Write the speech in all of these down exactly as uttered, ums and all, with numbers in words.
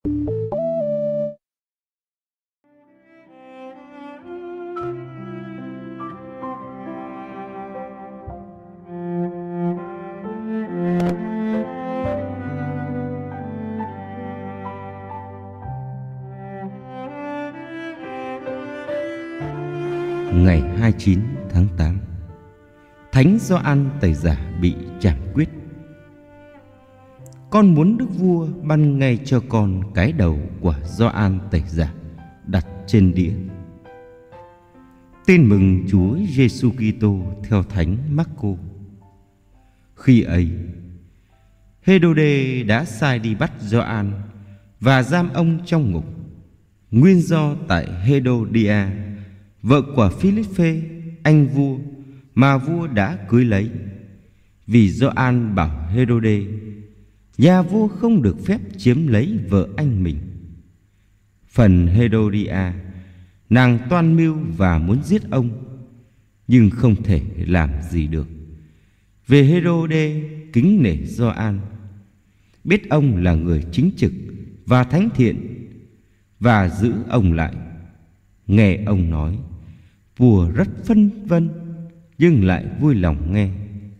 Ngày hai mươi chín tháng tám, Thánh Gioan Tẩy Giả bị trảm quyết. Con muốn Đức Vua ban ngay cho con cái đầu của Gioan Tẩy Giả đặt trên đĩa. Tin mừng Chúa Giêsu Kitô theo Thánh Marco. Khi ấy, Hê-rô-đê đã sai đi bắt Gioan và giam ông trong ngục, nguyên do tại Hê-rô-đi-a, vợ của Philippê, anh vua mà vua đã cưới lấy. Vì Gioan bảo Hê-rô-đê, nhà vua không được phép chiếm lấy vợ anh mình. Phần Hê-rô-đi-a, nàng toan mưu và muốn giết ông, nhưng không thể làm gì được. Về Hê-rô-đê kính nể Gioan, biết ông là người chính trực và thánh thiện, và giữ ông lại. Nghe ông nói, vua rất phân vân, nhưng lại vui lòng nghe.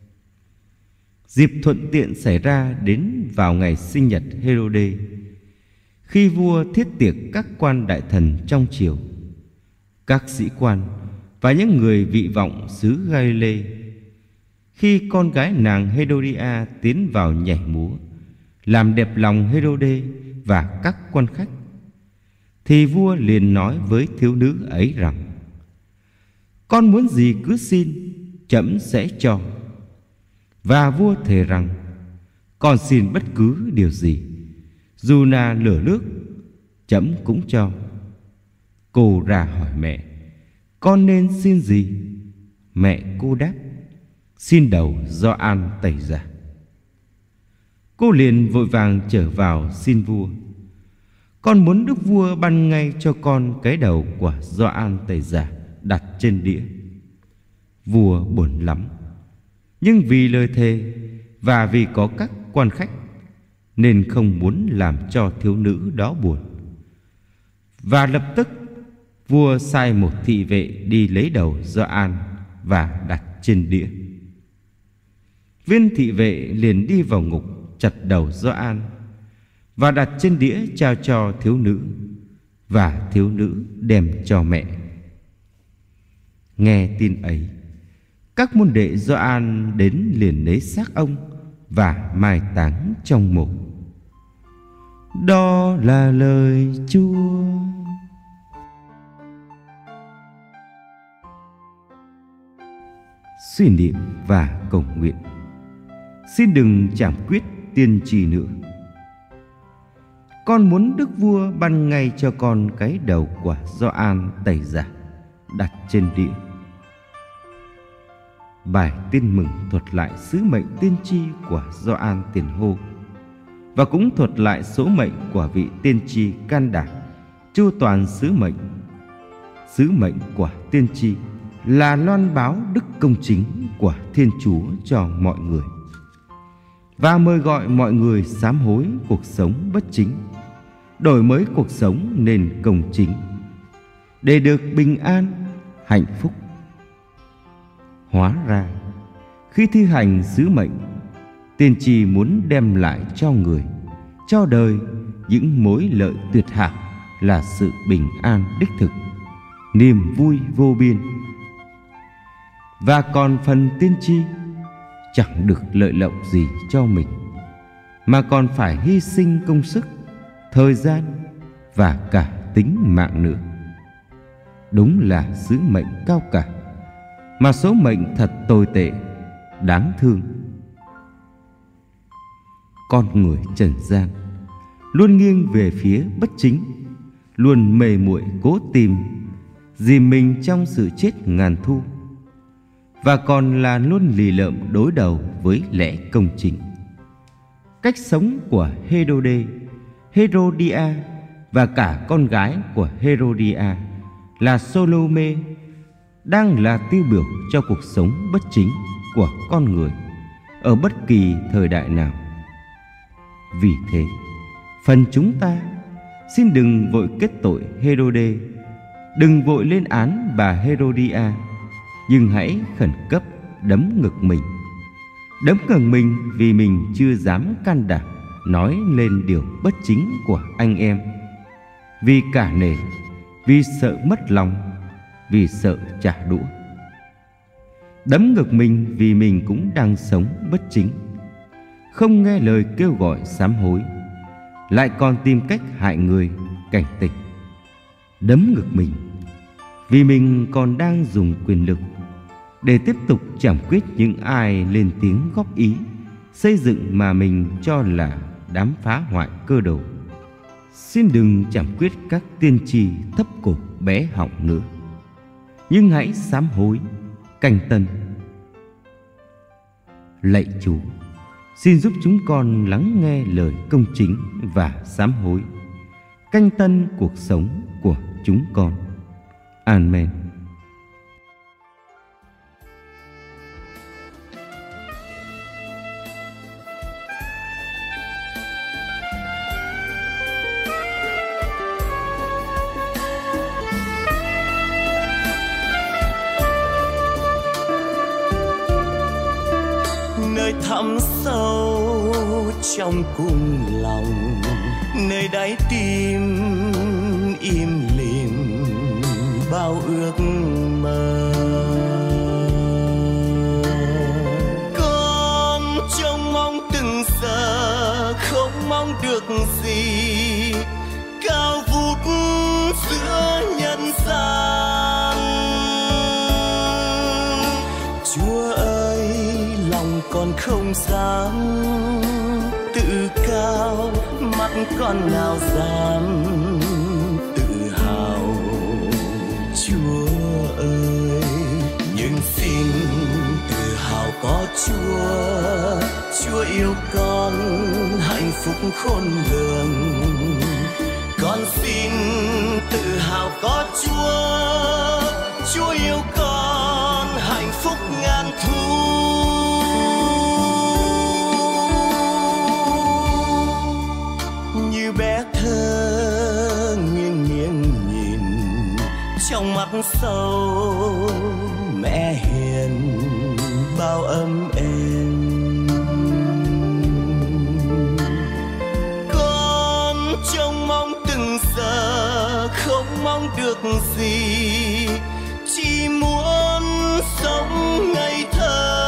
Dịp thuận tiện xảy ra đến vào ngày sinh nhật Hê-rô-đê, khi vua thiết tiệc các quan đại thần trong triều, các sĩ quan và những người vị vọng xứ Gai-lê. Khi con gái nàng Hê-rô-đi-a tiến vào nhảy múa, làm đẹp lòng Hê-rô-đê và các quan khách, thì vua liền nói với thiếu nữ ấy rằng: con muốn gì cứ xin, trẫm sẽ cho. Và vua thề rằng: con xin bất cứ điều gì, dù là lửa nước, trẫm cũng cho. Cô ra hỏi mẹ: con nên xin gì? Mẹ cô đáp: xin đầu Gioan Tẩy Giả. Cô liền vội vàng trở vào xin vua: con muốn Đức Vua ban ngay cho con cái đầu của Gioan Tẩy Giả đặt trên đĩa. Vua buồn lắm, nhưng vì lời thề và vì có các quan khách, nên không muốn làm cho thiếu nữ đó buồn. Và lập tức vua sai một thị vệ đi lấy đầu Gioan và đặt trên đĩa. Viên thị vệ liền đi vào ngục, chặt đầu Gioan và đặt trên đĩa trao cho thiếu nữ, và thiếu nữ đem cho mẹ. Nghe tin ấy, các môn đệ Gioan đến liền lấy xác ông và mai táng trong mộ. Đó là lời Chúa. Suy niệm và cầu nguyện. Xin đừng trảm quyết tiên tri nữa. Con muốn Đức Vua ban ngay cho con cái đầu của Gioan Tẩy Giả đặt trên đĩa. Bài tin mừng thuật lại sứ mệnh tiên tri của Gioan Tiền Hô, và cũng thuật lại số mệnh của vị tiên tri can đảm chu toàn sứ mệnh. Sứ mệnh của tiên tri là loan báo đức công chính của Thiên Chúa cho mọi người, và mời gọi mọi người sám hối cuộc sống bất chính, đổi mới cuộc sống nên công chính, để được bình an, hạnh phúc. Hóa ra, khi thi hành sứ mệnh, tiên tri muốn đem lại cho người, cho đời những mối lợi tuyệt hảo là sự bình an đích thực, niềm vui vô biên. Và còn phần tiên tri chẳng được lợi lộc gì cho mình, mà còn phải hy sinh công sức, thời gian và cả tính mạng nữa. Đúng là sứ mệnh cao cả, mà số mệnh thật tồi tệ, đáng thương. Con người trần gian luôn nghiêng về phía bất chính, luôn mê muội cố tìm dìm mình trong sự chết ngàn thu, và còn là luôn lì lợm đối đầu với lẽ công chính. Cách sống của Hê-rô-đê, Hê-rô-đi-a và cả con gái của Hê-rô-đi-a là Sô-lô-mê đang là tiêu biểu cho cuộc sống bất chính của con người ở bất kỳ thời đại nào. Vì thế, phần chúng ta xin đừng vội kết tội Hê-rô-đê, đừng vội lên án bà Hê-rô-đi-a, nhưng hãy khẩn cấp đấm ngực mình. Đấm ngực mình vì mình chưa dám can đảm nói lên điều bất chính của anh em, vì cả nể, vì sợ mất lòng, vì sợ trả đũa. Đấm ngực mình vì mình cũng đang sống bất chính, không nghe lời kêu gọi sám hối, lại còn tìm cách hại người, cảnh tỉnh. Đấm ngực mình vì mình còn đang dùng quyền lực để tiếp tục trảm quyết những ai lên tiếng góp ý xây dựng mà mình cho là đám phá hoại cơ đồ. Xin đừng trảm quyết các tiên tri thấp cổ bé họng nữa, nhưng hãy sám hối, canh tân. Lạy Chúa, xin giúp chúng con lắng nghe lời công chính và sám hối, canh tân cuộc sống của chúng con. Amen. Nơi thẳm sâu trong cung lòng, nơi đáy tim im lìm bao ước mơ. Con trông mong từng giờ không mong được gì, cao vút giữa nhân gian. Chúa ơi, lòng con không dám tự cao, mắt con nào dám tự hào. Chúa ơi, nhưng xin tự hào có Chúa. Chúa yêu con hạnh phúc khôn lường. Con xin tự hào có Chúa. Chúa yêu con hạnh phúc ngàn thu. Như bé thơ nghiêng nghiêng nhìn, trong mắt sâu mẹ hiền bao ấm êm. Con trông mong từng giờ không mong được gì, chỉ muốn sống ngây thơ.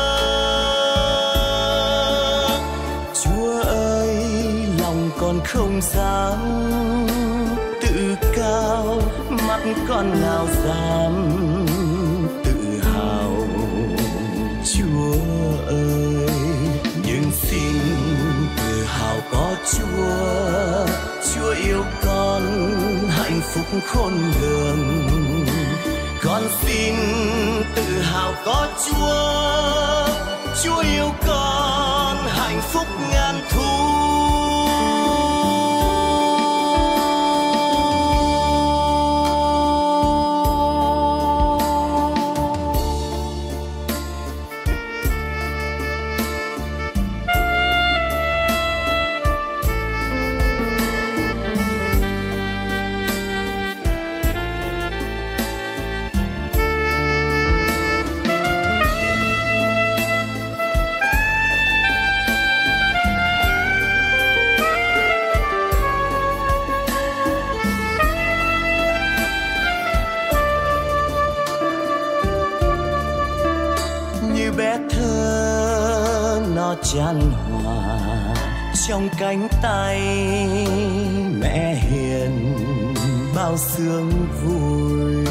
Chúa ơi, lòng con không dám tự cao, mắt con nào dám tự hào. Chúa ơi, nhưng xin tự hào có Chúa. Chúa yêu con hạnh phúc khôn lường. Con xin tự hào có Chúa. Chúa yêu con hạnh phúc ngàn thu. Như bé thơ nó chan hòa trong cánh tay mẹ hiền bao sương vui.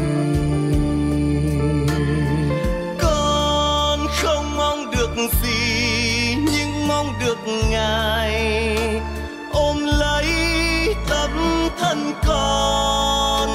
Con không mong được gì nhưng mong được Ngài ôm lấy tấm thân con.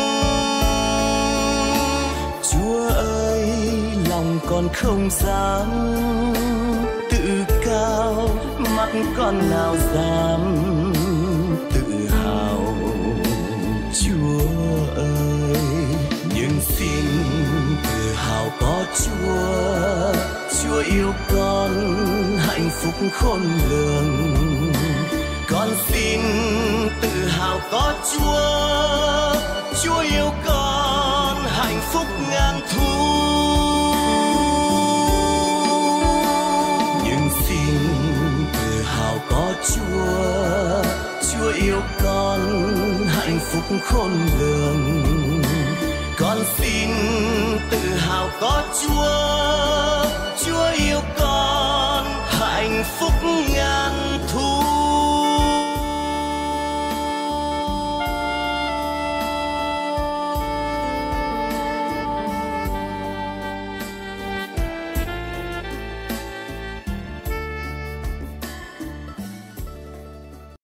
Chúa ơi, lòng con không dám tự cao, mắt con nào dám tự hào. Chúa ơi, nhưng xin tự hào có Chúa. Chúa yêu con hạnh phúc khôn lường. Con xin tự hào Chúa, Chúa yêu con hạnh phúc ngàn thu. Nhưng xin tự hào có Chúa, Chúa yêu con hạnh phúc khôn lường. Con xin tự hào có Chúa, Chúa yêu con